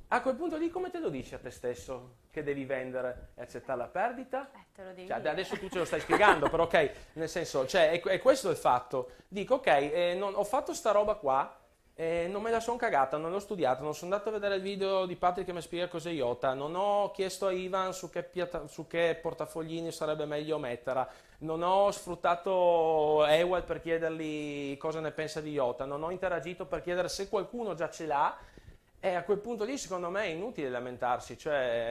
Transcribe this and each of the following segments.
A quel punto lì come te lo dici a te stesso che devi vendere e accettare la perdita? Te lo devi Cioè, dire. adesso tu ce lo stai spiegando, però ok, nel senso, cioè, è questo il fatto. Dico, ok, ho fatto sta roba qua, non me la sono cagata, non l'ho studiata, non sono andato a vedere il video di Patrick che mi spiega cos'è IOTA, non ho chiesto a Ivan su che portafoglini sarebbe meglio metterla, non ho sfruttato Ewell per chiedergli cosa ne pensa di IOTA, non ho interagito per chiedere se qualcuno già ce l'ha. E a quel punto lì secondo me è inutile lamentarsi,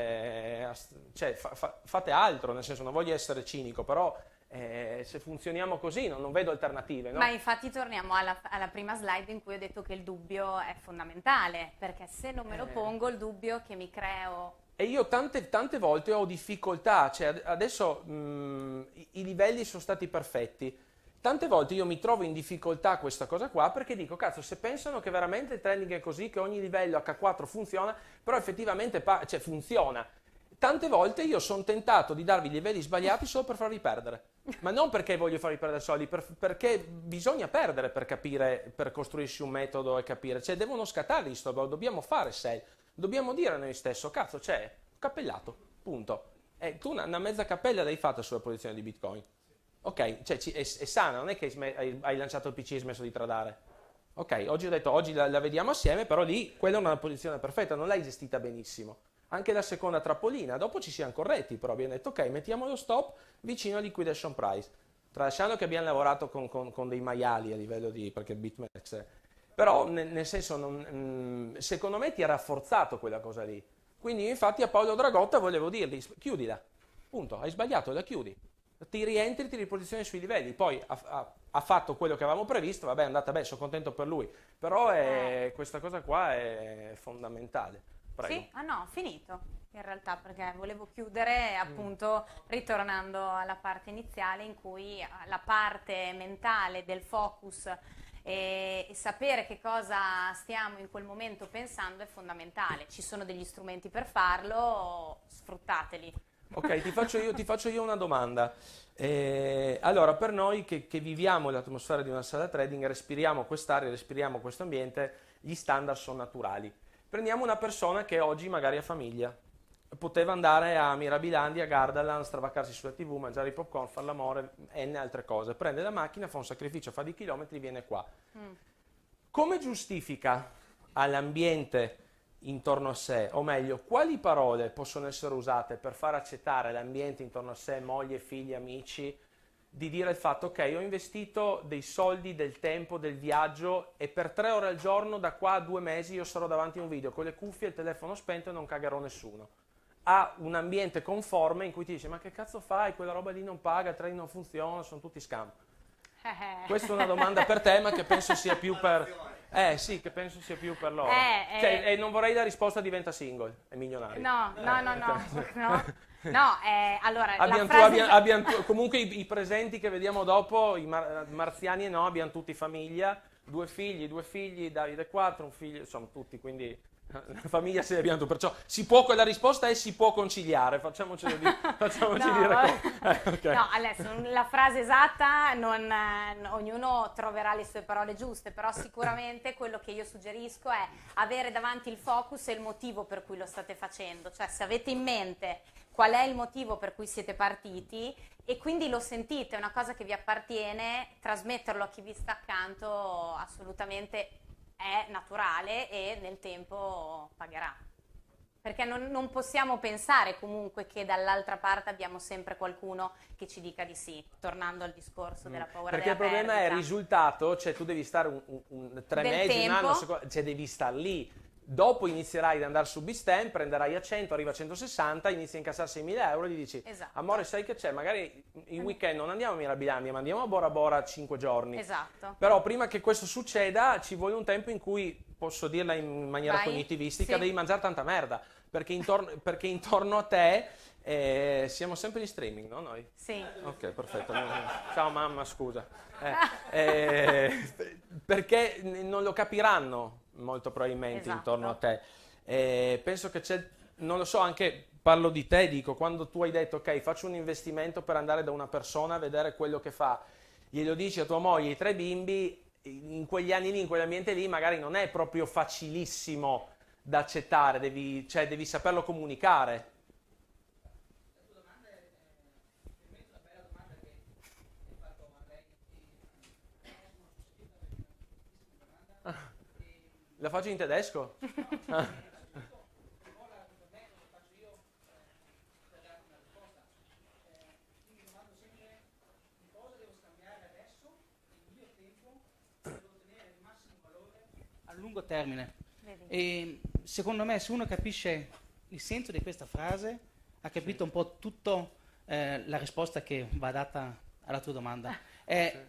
cioè, fate altro, nel senso non voglio essere cinico, però se funzioniamo così non vedo alternative, no? Ma infatti torniamo alla prima slide in cui ho detto che il dubbio è fondamentale, perché se non me lo pongo il dubbio che mi creo. E io tante volte ho difficoltà, cioè adesso i livelli sono stati perfetti. Tante volte io mi trovo in difficoltà a questa cosa qua perché dico, cazzo, se pensano che veramente il trading è così, che ogni livello H4 funziona, però effettivamente cioè, funziona. Tante volte io sono tentato di darvi livelli sbagliati solo per farvi perdere. Ma non perché voglio farvi perdere soldi, perché bisogna perdere per capire, per costruirsi un metodo e capire. Cioè, devono scattare sto, dobbiamo fare sell. Dobbiamo dire a noi stesso, cazzo, c'è, cappellato, punto. E tu una mezza cappella l'hai fatta sulla posizione di Bitcoin. Ok, cioè è sana, non è che hai lanciato il PC e hai smesso di tradare. Ok, oggi ho detto, oggi la vediamo assieme, però lì quella è una posizione perfetta, non l'hai gestita benissimo. Anche la seconda trappolina, dopo ci siamo corretti, però abbiamo detto, ok, mettiamo lo stop vicino al liquidation price. Tralasciando che abbiamo lavorato con dei maiali a livello di, perché BitMEX, però nel senso, secondo me ti ha rafforzato quella cosa lì. Quindi infatti a Paolo Dragotta volevo dirgli, chiudila, punto, hai sbagliato, la chiudi. Ti rientri, ti riposizioni sui livelli, poi ha fatto quello che avevamo previsto, vabbè è andata bene, sono contento per lui, però questa cosa qua è fondamentale. Prego. Sì? Ah no, ho finito in realtà perché volevo chiudere appunto ritornando alla parte iniziale in cui la parte mentale del focus e sapere che cosa stiamo in quel momento pensando è fondamentale. Ci sono degli strumenti per farlo, sfruttateli. Ok, ti faccio io una domanda. Allora, per noi che viviamo l'atmosfera di una sala trading, respiriamo quest'aria, respiriamo questo ambiente, gli standard sono naturali. Prendiamo una persona che oggi magari ha famiglia, poteva andare a Mirabilandia, a Gardaland, stravaccarsi sulla TV, mangiare i popcorn, fare l'amore e altre cose. Prende la macchina, fa un sacrificio, fa di chilometri, viene qua. Come giustifica all'ambiente intorno a sé, o meglio, quali parole possono essere usate per far accettare l'ambiente intorno a sé, moglie, figli, amici, di dire il fatto, ok, ho investito dei soldi, del tempo, del viaggio e per 3 ore al giorno, da qua a 2 mesi, io sarò davanti a un video con le cuffie, il telefono spento e non cagherò nessuno. Ha un ambiente conforme in cui ti dice, ma che cazzo fai, quella roba lì non paga, il trading non funziona, sono tutti scam. Questa è una domanda per te, ma che penso sia più per... sì, che penso sia più per loro. Cioè, non vorrei la risposta diventa single, è milionario. No. No, allora, comunque i presenti che vediamo dopo, i marziani e no, abbiamo tutti famiglia, due figli, Davide 4, un figlio, insomma tutti, quindi la famiglia se ne abbiamo tutti, perciò la risposta è si può conciliare, facciamoci dire okay. No, adesso la frase esatta, ognuno troverà le sue parole giuste, però sicuramente quello che io suggerisco è avere davanti il focus e il motivo per cui lo state facendo, cioè se avete in mente qual è il motivo per cui siete partiti e quindi lo sentite, è una cosa che vi appartiene, trasmetterlo a chi vi sta accanto assolutamente è naturale e nel tempo pagherà. Perché non possiamo pensare comunque che dall'altra parte abbiamo sempre qualcuno che ci dica di sì, tornando al discorso della paura perché della il problema è il perdita. risultato, cioè tu devi stare 3 mesi, un anno, cioè devi star lì. Dopo inizierai ad andare su Bitstamp, prenderai a 100, arriva a 160, inizi a incassare 6.000 euro e gli dici, esatto. Amore sai che c'è, magari il weekend non andiamo a Mirabilandia, ma andiamo a Bora Bora 5 giorni. Esatto. Però prima che questo succeda ci vuole un tempo in cui, posso dirla in maniera cognitivistica, sì. Devi mangiare tanta merda, perché intorno a te siamo sempre in streaming, no noi? Sì. Ok, perfetto. Ciao mamma, scusa. Perché non lo capiranno molto probabilmente intorno a te. Penso che c'è, non lo so, anche parlo di te, dico, quando tu hai detto ok, faccio un investimento per andare da una persona a vedere quello che fa, glielo dici a tua moglie, ai 3 bimbi, in quegli anni lì, in quell'ambiente lì, magari non è proprio facilissimo da accettare, cioè devi saperlo comunicare. La faccio in tedesco? A lungo termine. Vedi. E secondo me, se uno capisce il senso di questa frase, ha capito un po' tutto la risposta che va data alla tua domanda. È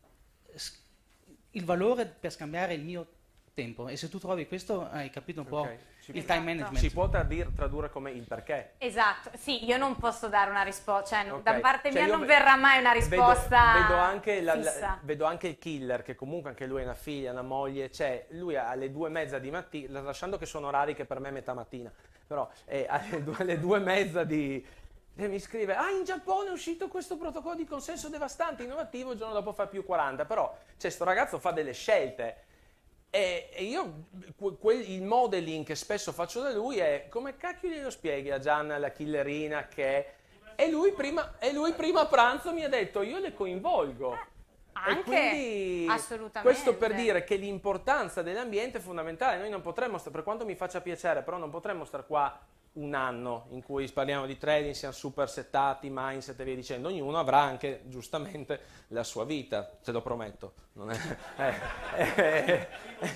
il valore per scambiare il mio tempo. E se tu trovi questo, hai capito un po' Ok. il time management. Si può tradurre come il perché. Esatto, sì, io non posso dare una risposta, cioè Ok. da parte Cioè, mia io non verrà mai una risposta vedo anche fissa. vedo anche il killer, che comunque anche lui ha una figlia, una moglie, cioè lui alle 2:30 di mattina, lasciando che sono orari che per me è metà mattina, però alle 2:30 mi scrive, in Giappone è uscito questo protocollo di consenso devastante, innovativo, il giorno dopo fa più 40, però cioè, sto ragazzo fa delle scelte. E io il modeling che spesso faccio da lui è come cacchio glielo spieghi a Gianna, la killerina che è? E lui prima a pranzo mi ha detto io le coinvolgo. Anche, E quindi assolutamente. questo per dire che l'importanza dell'ambiente è fondamentale. Noi non potremmo, per quanto mi faccia piacere, però non potremmo stare qua un anno in cui parliamo di trading, siamo super settati, mindset e via dicendo. Ognuno avrà anche, giustamente, la sua vita, te lo prometto. Non è,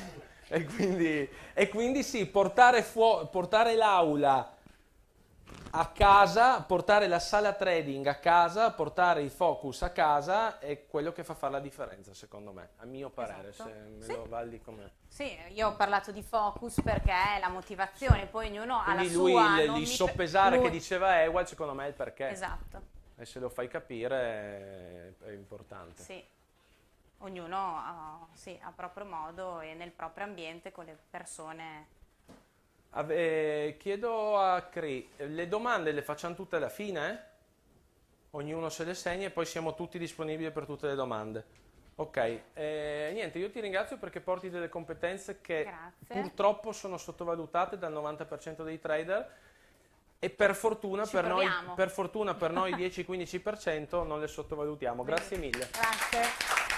e quindi sì, portare l'aula a casa, portare la sala trading a casa, portare il focus a casa è quello che fa fare la differenza, secondo me, a mio parere, Esatto. se me Sì. lo valli come... Sì, io ho parlato di focus perché è la motivazione, poi ognuno ha la Quindi lui sua. il soppesare che diceva Ewald, secondo me è il perché. Esatto, E se lo fai capire è importante. sì. Ognuno sì, a proprio modo e nel proprio ambiente con le persone. Chiedo a Cri, le domande le facciamo tutte alla fine? Ognuno se le segna e poi siamo tutti disponibili per tutte le domande. Ok, niente, io ti ringrazio perché porti delle competenze che Grazie. purtroppo sono sottovalutate dal 90% dei trader e per fortuna Ci per noi, proviamo. per fortuna per noi 10-15% non le sottovalutiamo. Grazie mille. Grazie.